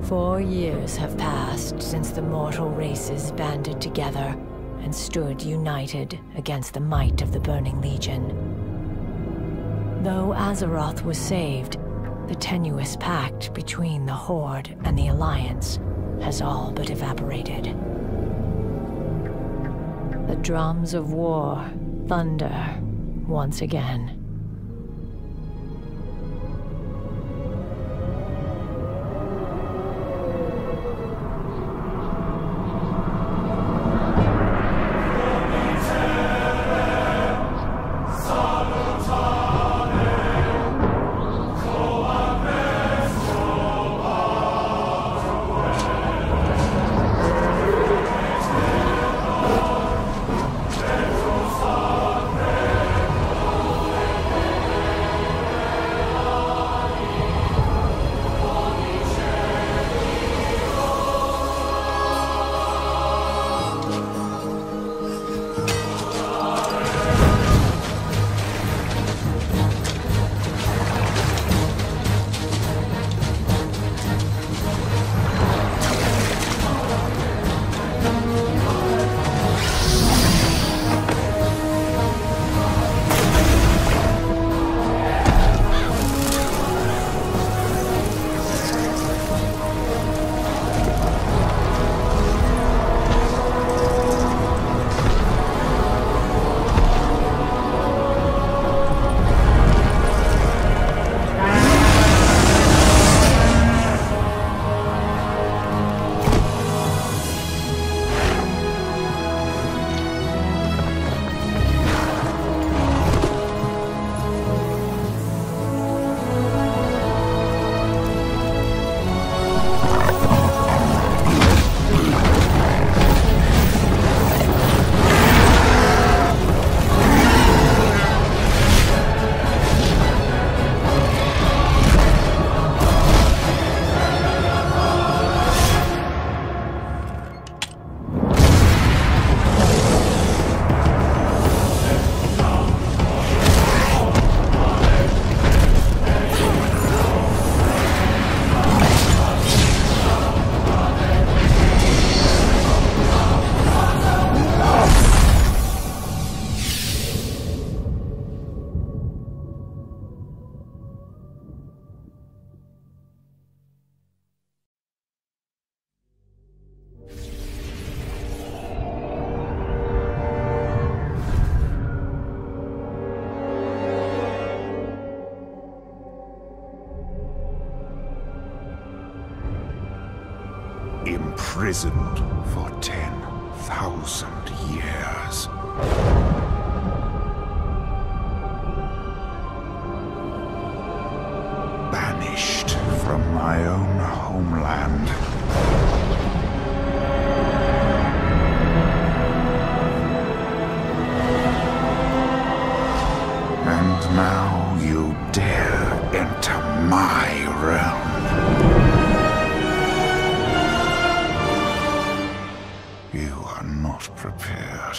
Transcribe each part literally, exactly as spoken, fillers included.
Four years have passed since the mortal races banded together and stood united against the might of the Burning Legion. Though Azeroth was saved, the tenuous pact between the Horde and the Alliance has all but evaporated. The drums of war thunder once again. Imprisoned for ten thousand years. Banished from my own homeland. And now you dare enter my realm. You are not prepared.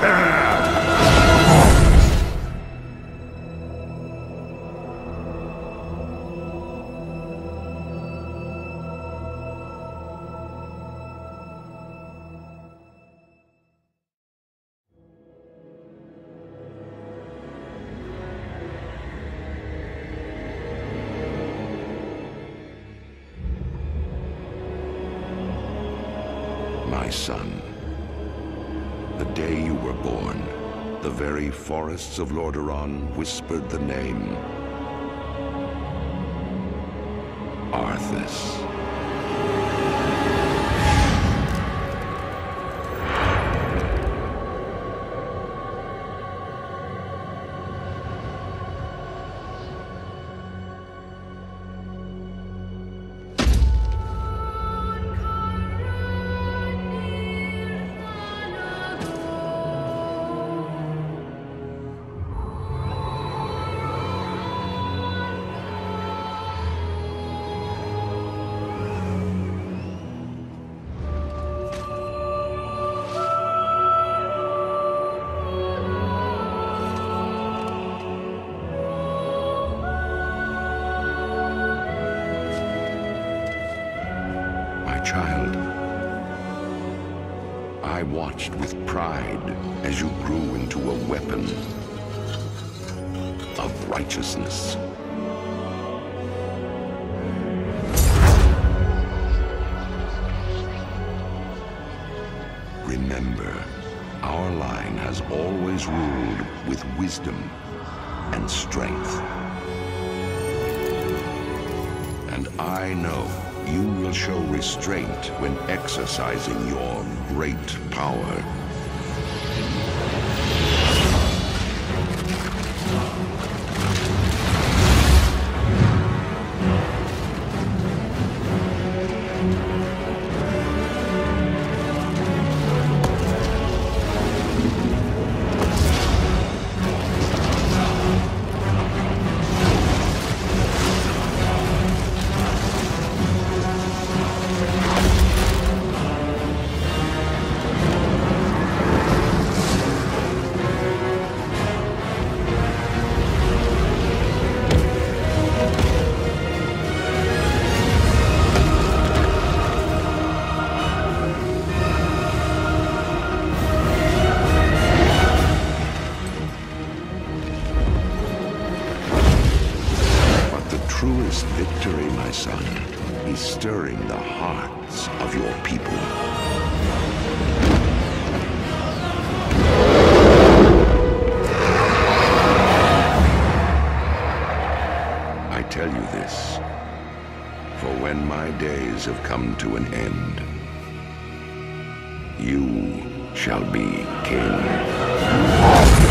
prepared! My son, the day you were born, the very forests of Lordaeron whispered the name Arthas. Child, I watched with pride as you grew into a weapon of righteousness. Remember, our line has always ruled with wisdom and strength. And I know you will show restraint when exercising your great power. Truest victory, my son, is stirring the hearts of your people. I tell you this, for when my days have come to an end, you shall be king.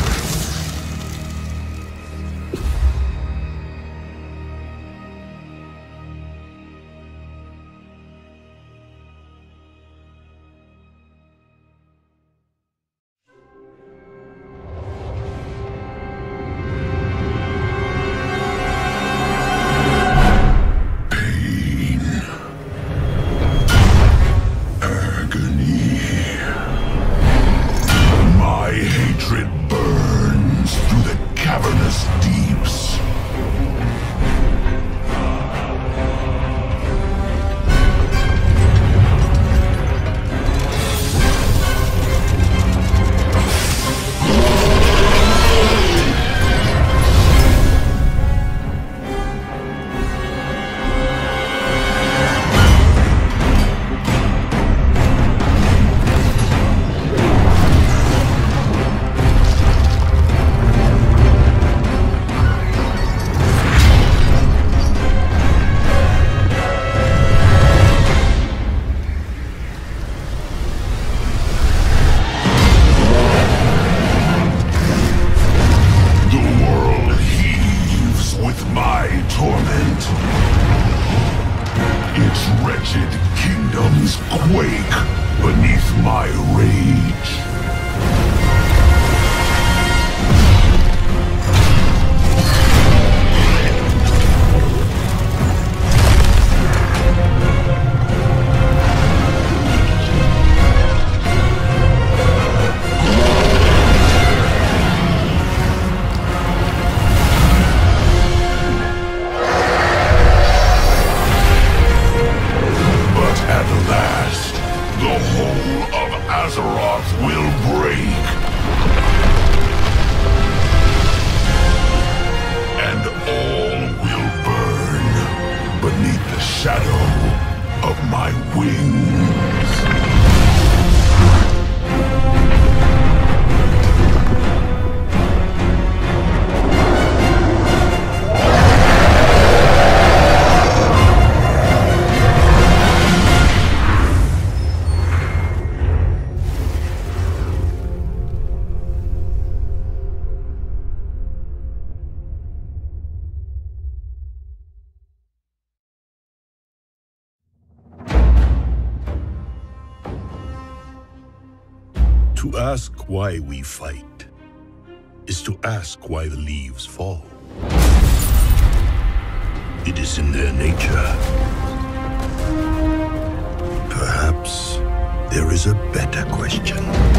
Quake beneath my rage. beneath the shadow of my wings. To ask why we fight is to ask why the leaves fall. It is in their nature. Perhaps there is a better question.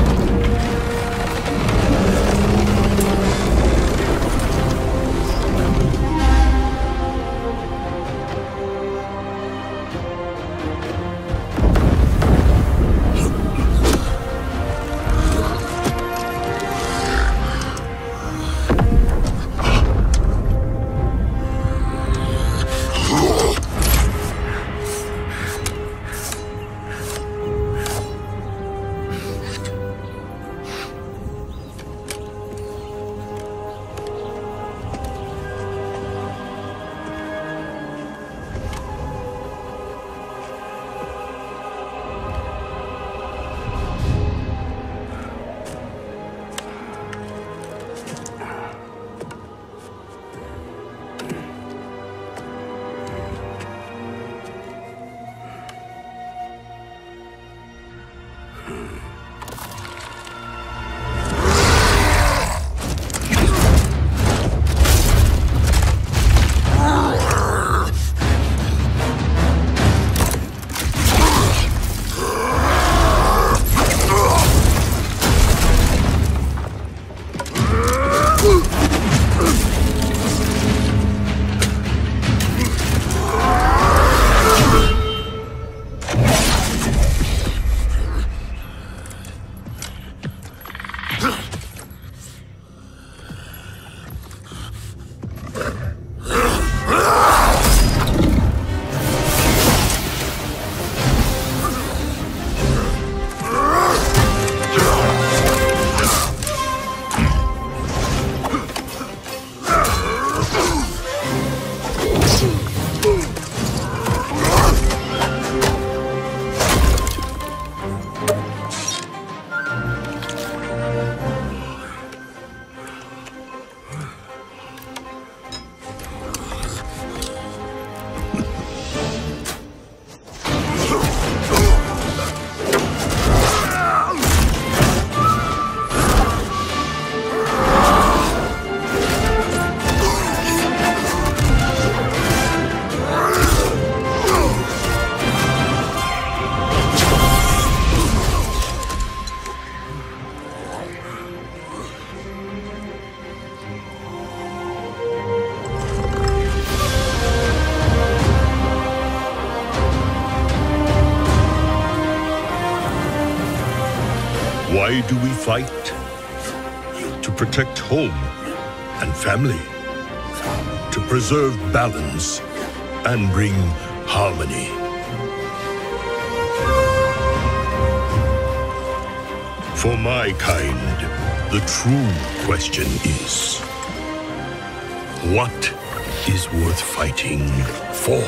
Why do we fight? To protect home and family. To preserve balance and bring harmony. For my kind, the true question is, what is worth fighting for?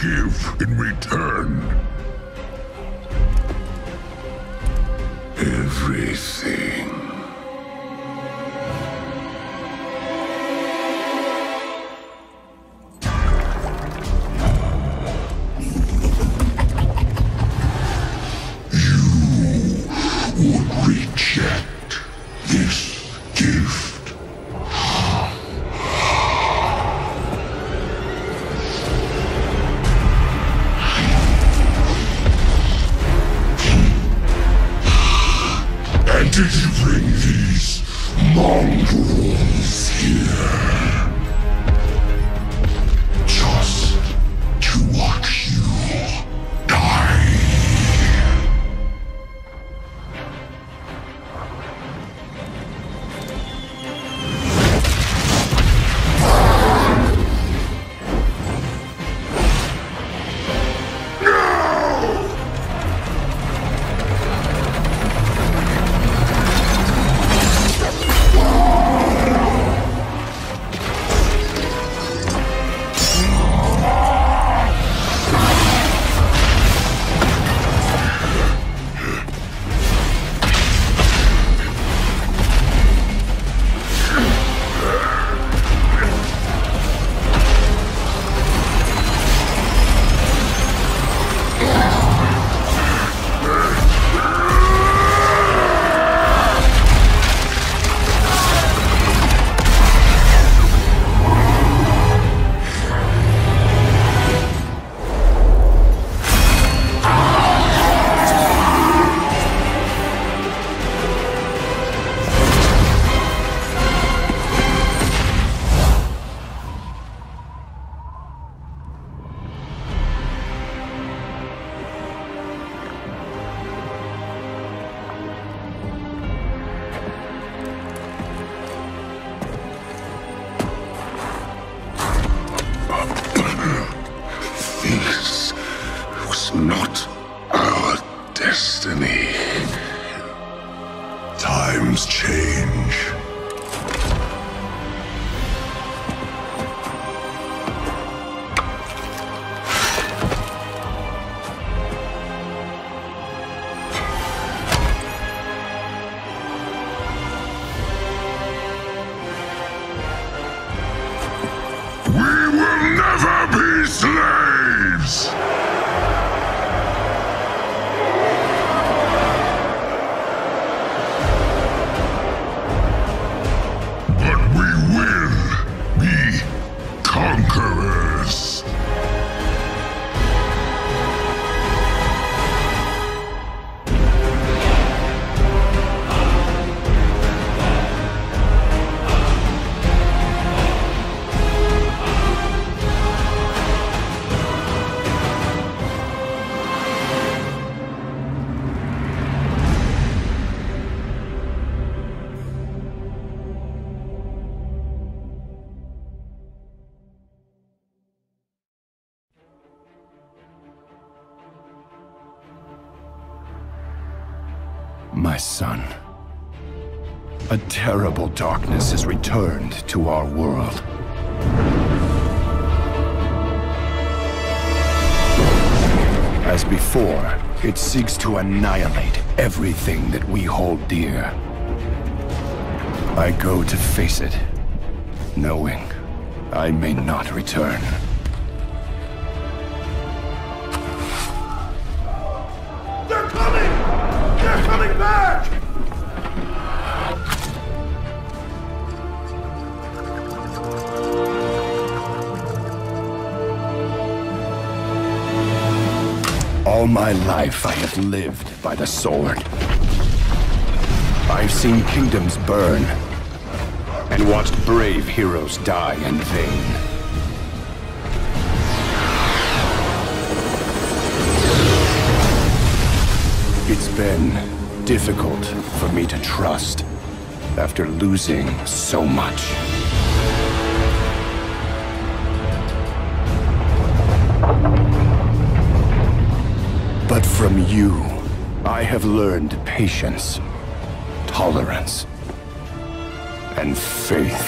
give in return? Everything. You would reject this gift. And did you bring these mongrels here just to watch you die? This was not our destiny. Times change. We will never be slaves! But we will be conquerors. My son, a terrible darkness has returned to our world. As before, it seeks to annihilate everything that we hold dear. I go to face it, knowing I may not return. They're coming! They're coming back! All my life I have lived by the sword. I've seen kingdoms burn, and watched brave heroes die in vain. It's been difficult for me to trust after losing so much. But from you, I have learned patience, tolerance, and faith.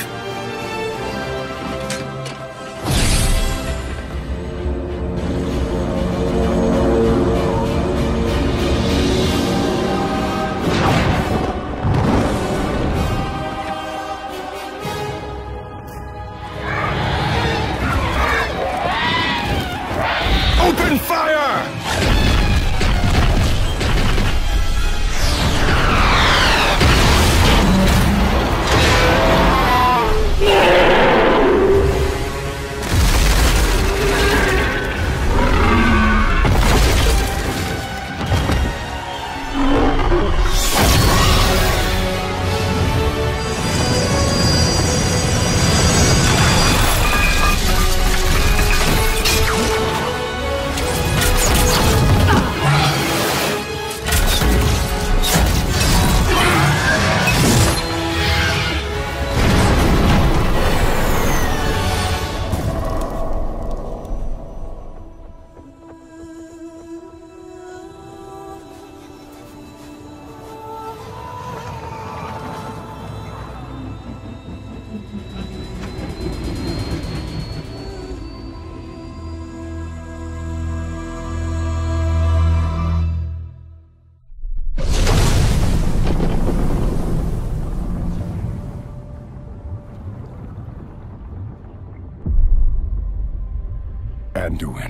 Anduin.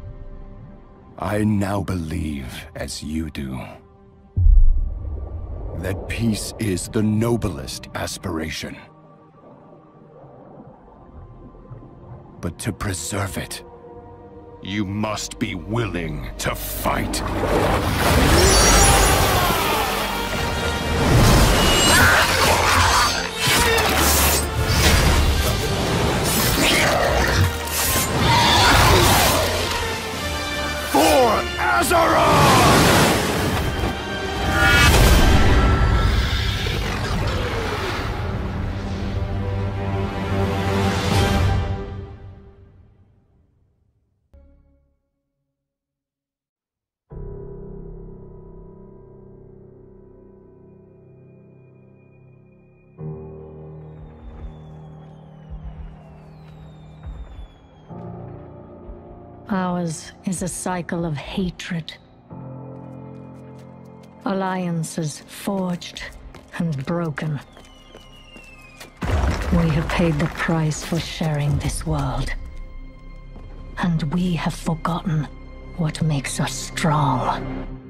I now believe, as you do, that peace is the noblest aspiration. But to preserve it, you must be willing to fight. For Azeroth! Ours is a cycle of hatred. Alliances forged and broken. We have paid the price for sharing this world. And we have forgotten what makes us strong.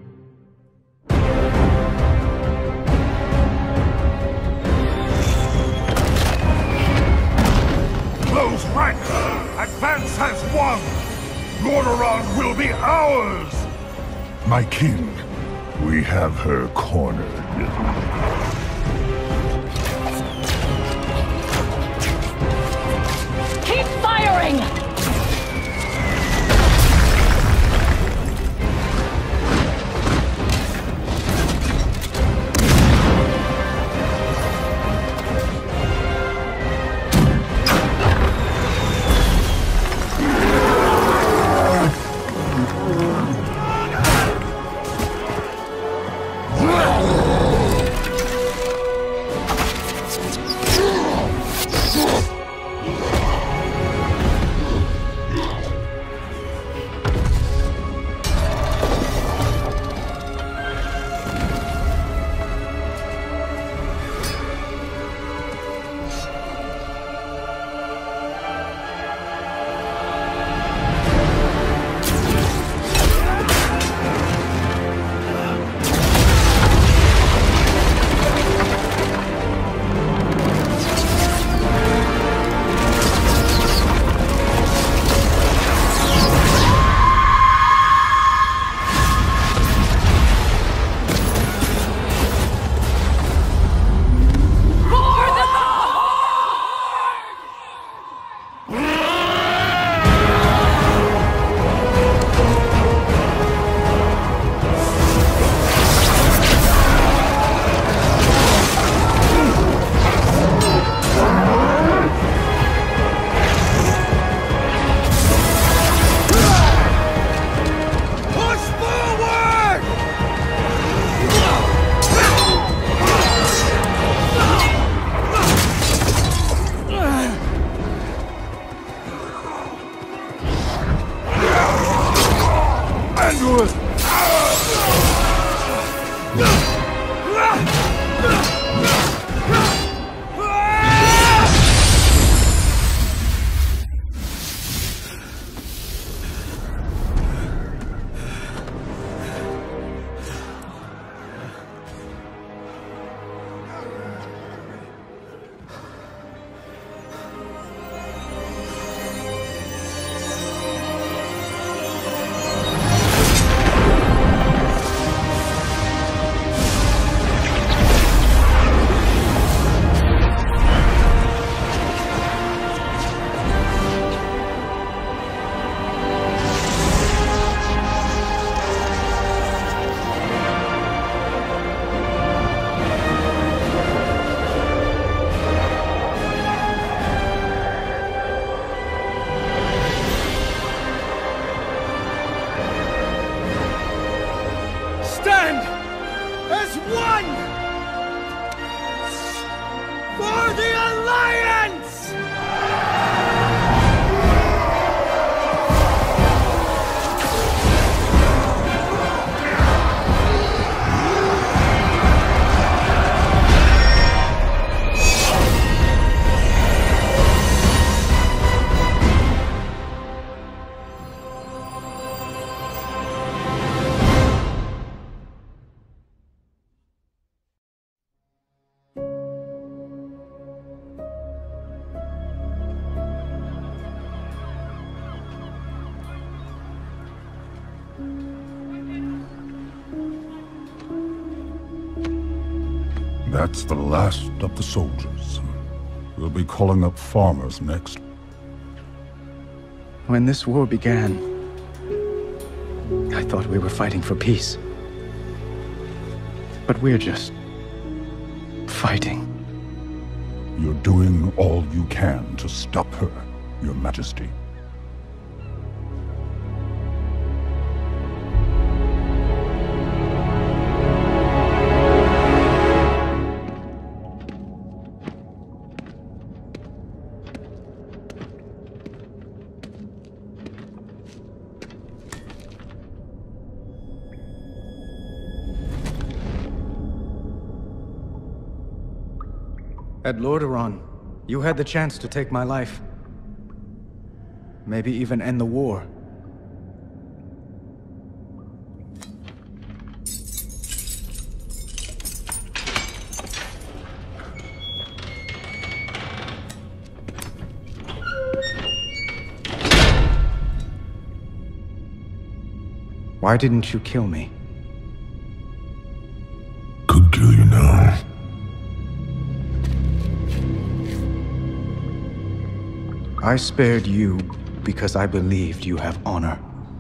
Close ranks! Advance has won! Lordaeron will be ours! My king, we have her cornered. Keep firing! That's the last of the soldiers. We'll be calling up farmers next. When this war began, I thought we were fighting for peace. But we're just... fighting. You're doing all you can to stop her, Your Majesty. At Lordaeron, you had the chance to take my life. Maybe even end the war. Why didn't you kill me? Could kill you now. I spared you because I believed you have honor.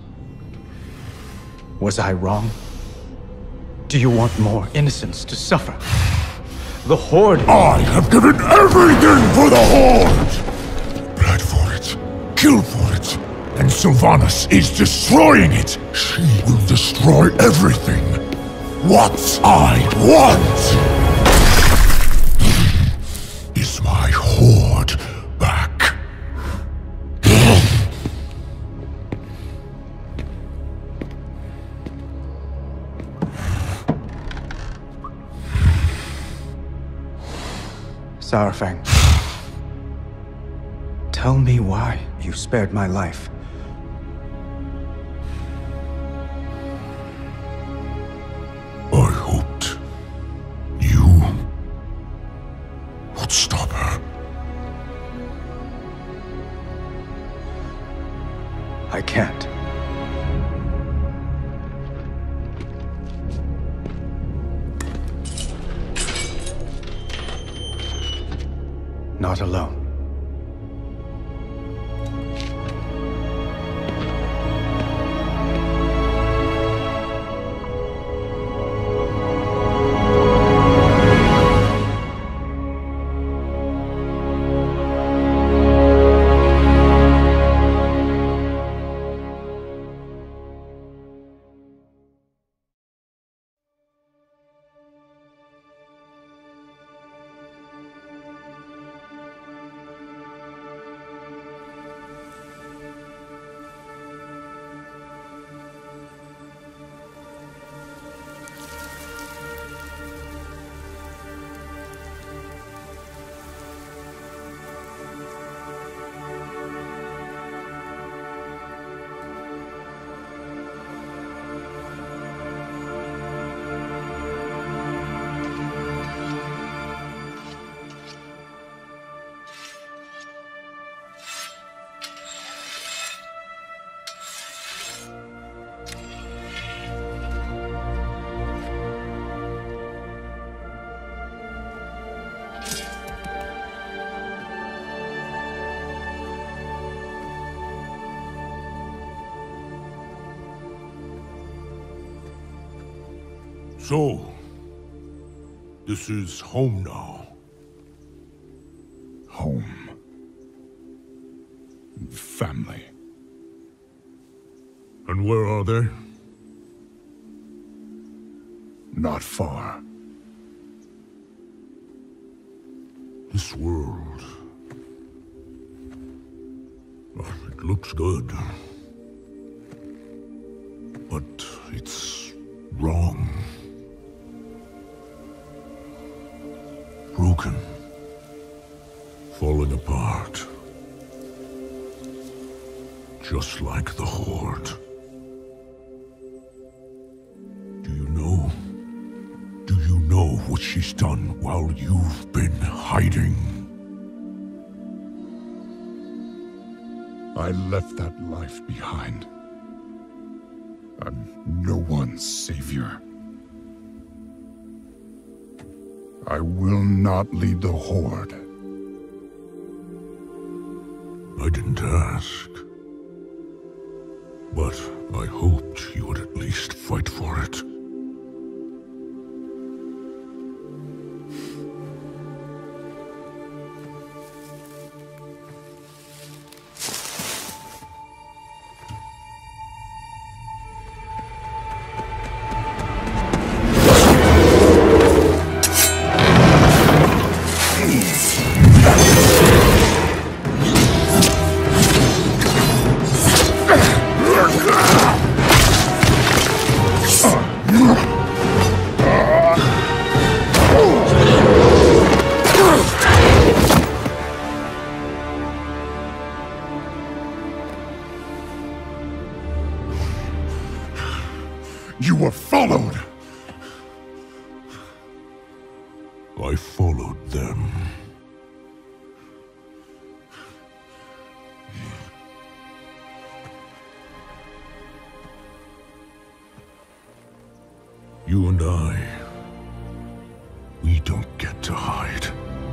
Was I wrong? Do you want more innocents to suffer? The Horde... I have given everything for the Horde! Bled for it, killed for it, and Sylvanas is destroying it! She will destroy everything! What I want is my Horde back. Saurfang, tell me why you spared my life. I hoped you would stop her. I can't. Not alone. So, this is home now. Home. Family. And where are they? Not far. This world... Well, it looks good. But it's wrong. Broken. Falling apart. Just like the Horde. Do you know? Do you know what she's done while you've been hiding? I left that life behind. I'm no one's savior. I will not lead the Horde. I didn't ask. But I hoped you would at least fight for it. You were followed! I followed them. You and I, we don't get to hide.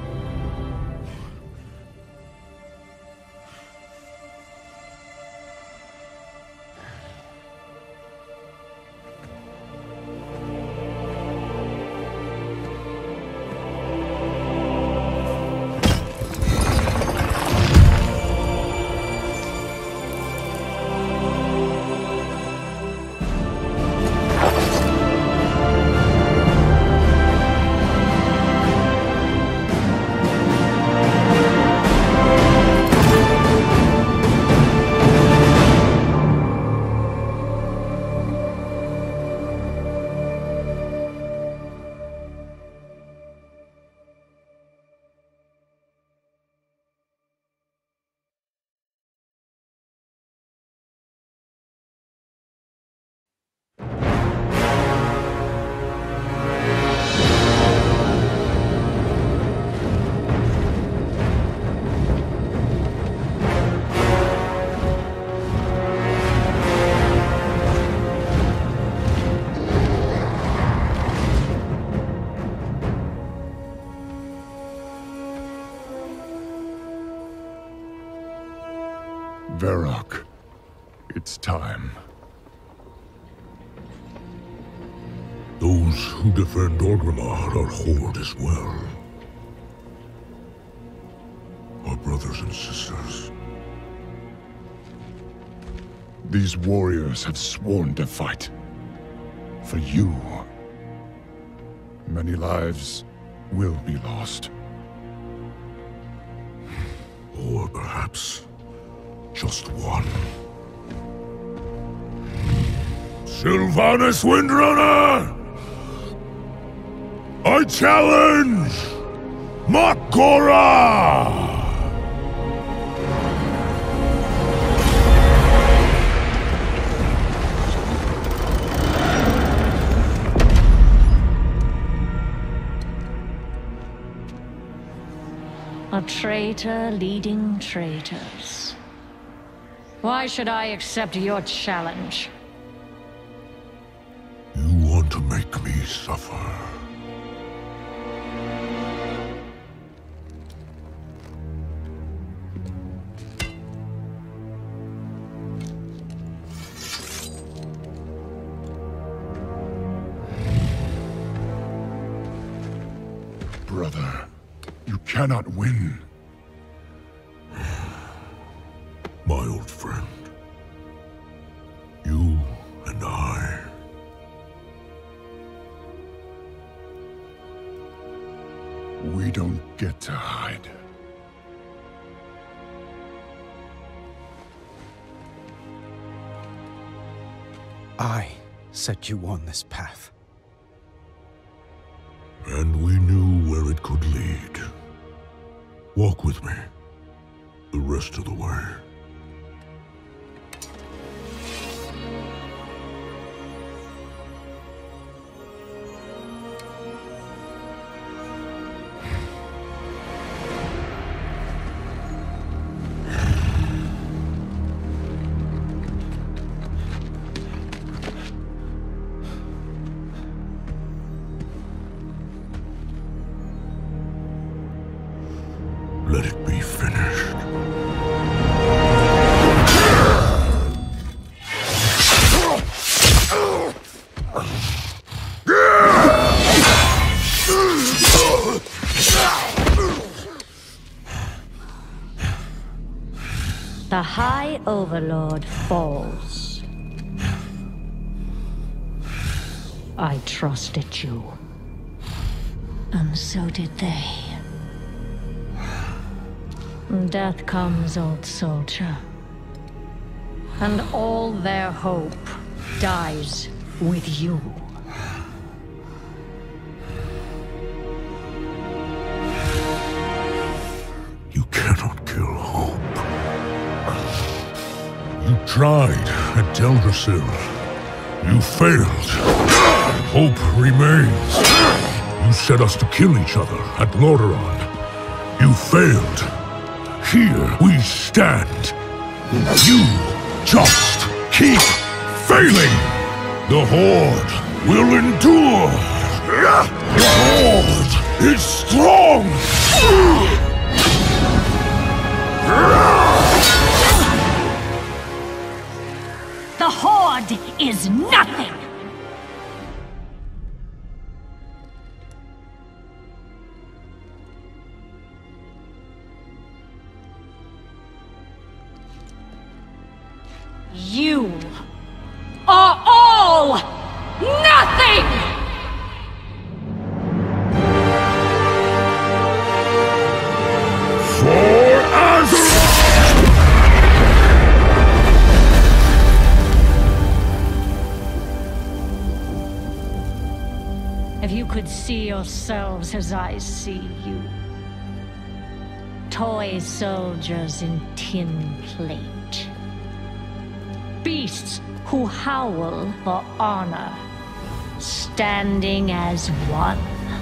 Varrock, it's time. Those who defend Orgrimmar are Horde as well. Our brothers and sisters. These warriors have sworn to fight. For you. Many lives will be lost. Or perhaps just one. Sylvanas Windrunner! I challenge Mak'gora! A traitor leading traitors. Why should I accept your challenge? You want to make me suffer. Brother, you cannot win. My old friend. You and I. We don't get to hide. I set you on this path. And we knew where it could lead. Walk with me. The rest of the way. Let it be finished. The High Overlord falls. I trusted you. And so did they. Death comes, old soldier. And all their hope dies with you. You cannot kill hope. You tried at Teldrassil. You failed. Hope remains. You set us to kill each other at Lordaeron. You failed. Here we stand. You just keep failing. The Horde will endure. The Horde is strong. The Horde is nothing! You are all nothing! For Azeroth! If you could see yourselves as I see you. Toy soldiers in tin plate. Beasts who howl for honor, standing as one.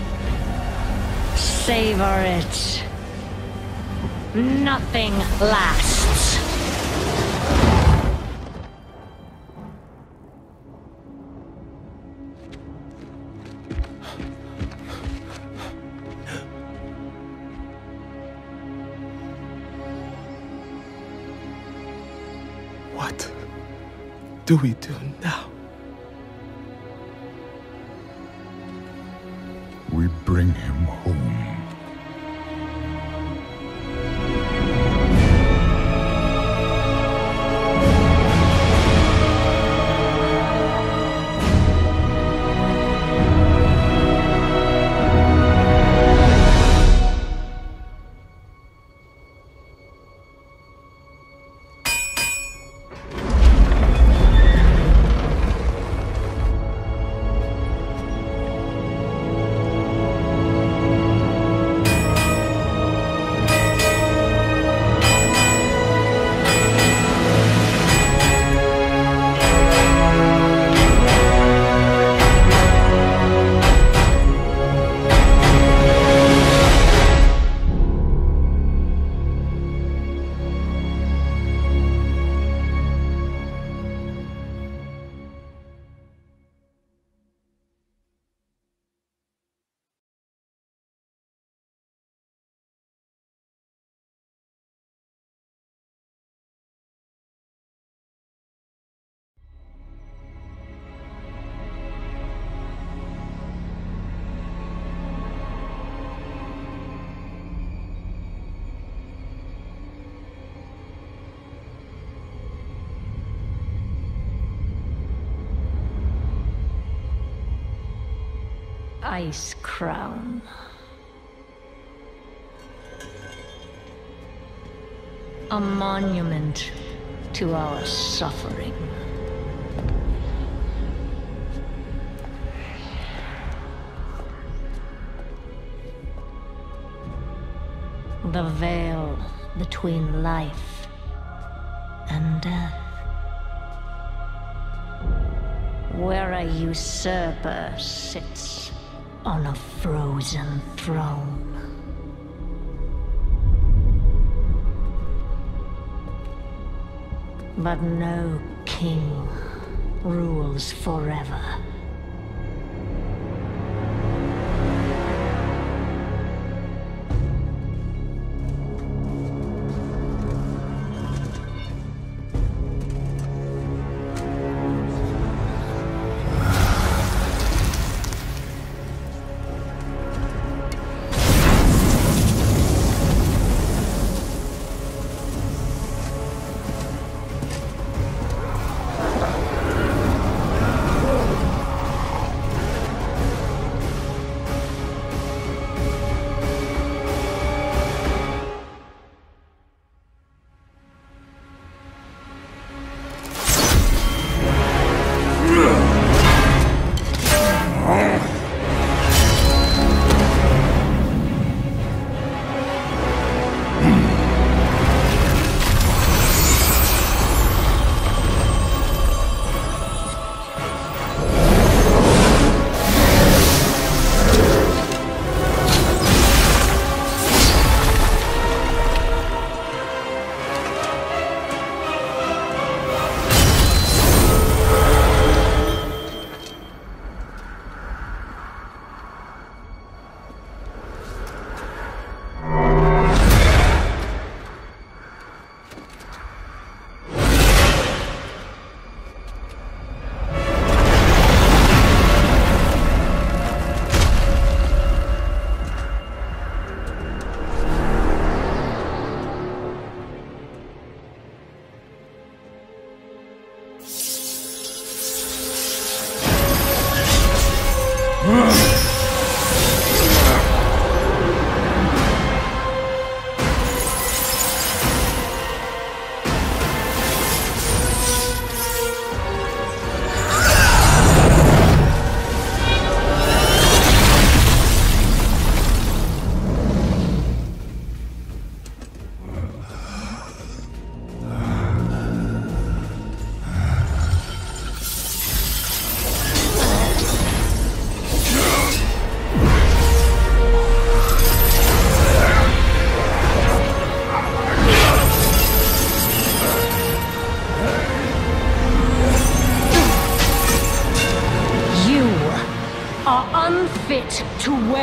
Savor it. Nothing lasts. What do we do now? We bring him home. Icecrown. A monument to our suffering. The veil between life and death. Where a usurper sits on a frozen throne. But no king rules forever.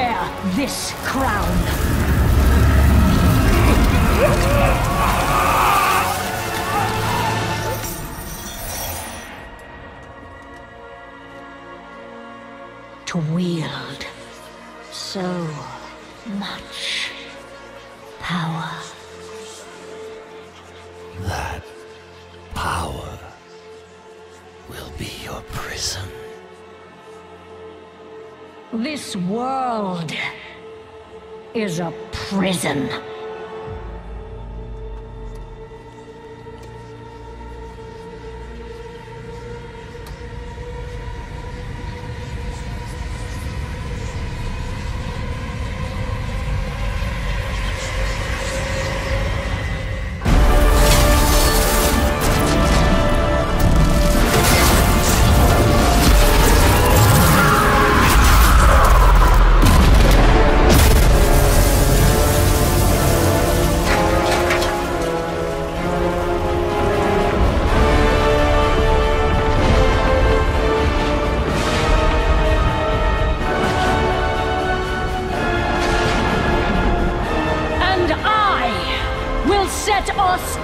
wear this crown. To wield so much power. That power will be your prison. This world is a prison. Set us